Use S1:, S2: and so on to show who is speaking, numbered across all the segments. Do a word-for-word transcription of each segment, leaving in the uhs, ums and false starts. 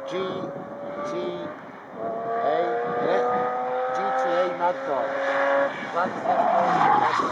S1: G T A, yeah? G T A Mad Dog. Grand Theft Auto Mad Dog.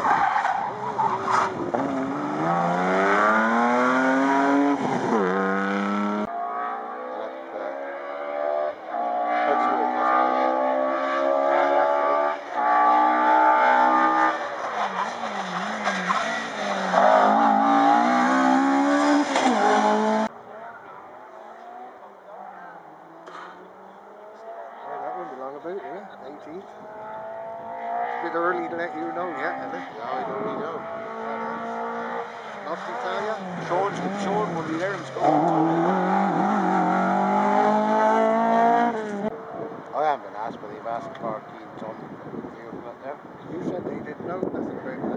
S1: eighteenth. It's a bit early to let you know yet, isn't it?
S2: No, I don't really know.
S1: Nothing to tell you?
S2: Sean's, Sean will be there in school. I haven't been asked, but they've asked Clark Keane told me they were not there.
S1: You said they didn't know nothing about that.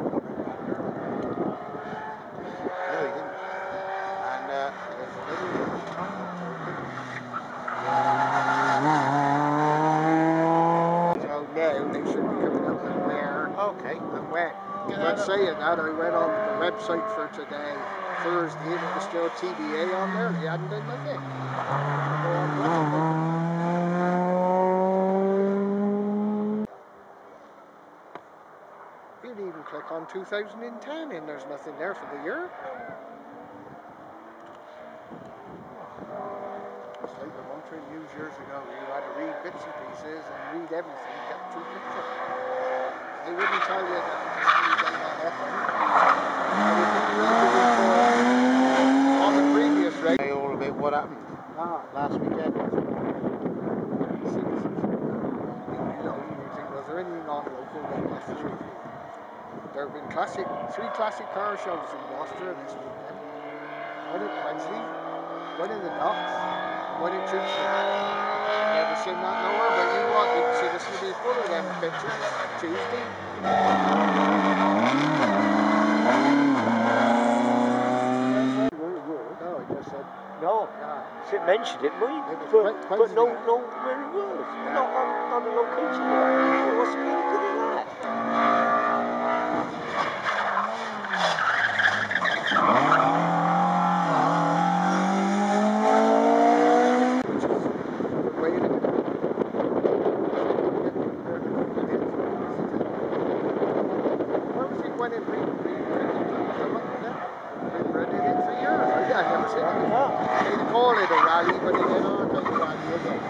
S2: No, he didn't. And uh, there's a little
S1: so now they should be coming up and where
S2: okay.
S1: and when. But saying that, I went on the website for today, Thursday, and it was still T B A on there. They hadn't done nothing. You'd even click on two thousand ten and there's nothing there for the year. It's like the one thing years years ago, you had to read bits and pieces and read everything, get through picture. They wouldn't tell you that you can only get on Epynt. On the previous rate.
S2: Hey, all about what happened
S1: Ah,
S2: last weekend.
S1: you know, you think, was there any non-local in Gloucester? There have been classic, three classic car shows in Gloucester this weekend. One at Quensley, one in the docks, one at Chipsley. Never seen that nowhere, but you want to see this will be full of them pictures Tuesday. No, I just said
S3: no.
S1: yeah.
S3: She mentioned it, but,
S1: It
S3: but,
S1: was
S3: but no, no, where it was.
S1: Yeah.
S3: Not on, on the location. Right? What's the meaning of that?
S1: When it re reprinted it for years. I've never seen it. They call it a rally, but it ain't on like a rally, is it?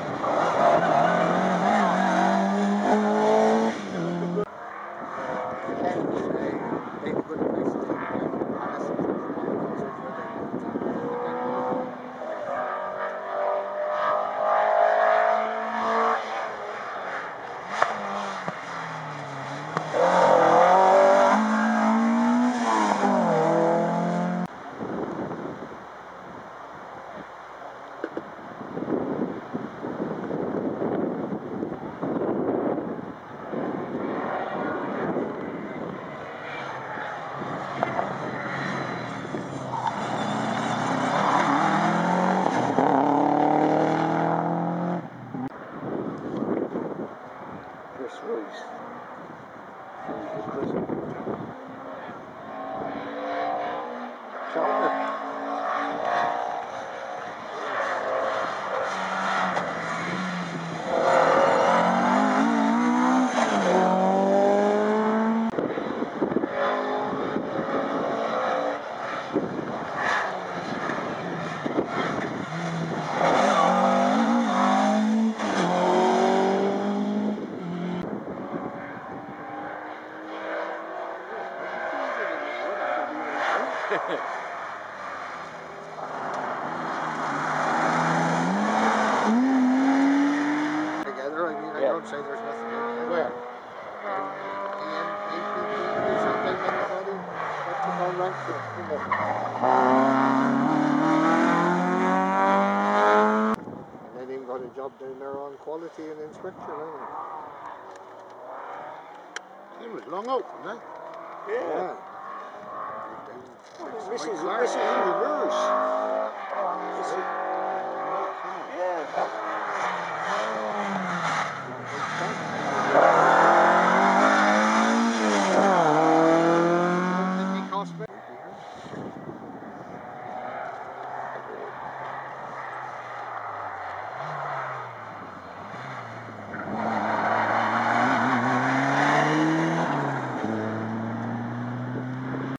S1: They have good places to take together, I mean, I
S3: Yeah.
S1: don't say there's nothing in there.
S2: Where?
S1: And then even got a job down there on quality and inspection, ain't
S2: It was long open, eh?
S3: Yeah.
S1: Yeah.
S3: Well, this is,
S1: Like
S3: this is,
S1: Clark,